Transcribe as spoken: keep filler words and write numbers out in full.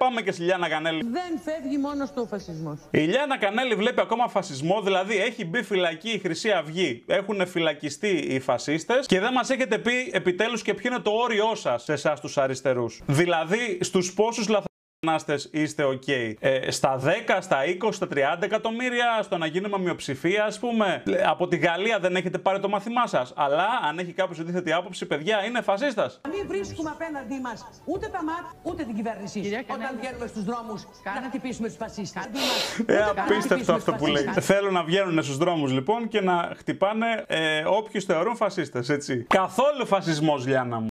πάμε και στη Λιάννα Κανέλη. Δεν φεύγει μόνο στο φασισμό. Η Λιάννα Κανέλη βλέπει ακόμα φασισμό, δηλαδή έχει μπει φυλακή η Χρυσή Αυγή. Έχουν φυλακιστεί οι φασίστες και δεν μας έχετε πει επιτέλους και ποιο είναι το όριό σας σε εσάς τους αριστερούς. Δηλαδή, στους πόσους λαθρομετανάστες είστε ok. Ε, στα δέκα, στα είκοσι, στα τριάντα εκατομμύρια, στο να γίνουμε μειοψηφία, ας πούμε. Από τη Γαλλία δεν έχετε πάρει το μάθημά σας. Αλλά αν έχει κάποιος αντίθετη άποψη, παιδιά, είναι φασίστας. Μην βρίσκουμε απέναντί μας ούτε τα ΜΑΤ ούτε την κυβέρνησή σας. Όταν βγαίνουμε στους δρόμους να χτυπήσουμε τους φασίστες. Ε, απίστευτο αυτό που λέει. Θέλουν να βγαίνουν στους δρόμους λοιπόν και να χτυπάνε ε, όποιους θεωρούν φασίστες, έτσι. Καθόλου φασισμός, Λιάννα μου.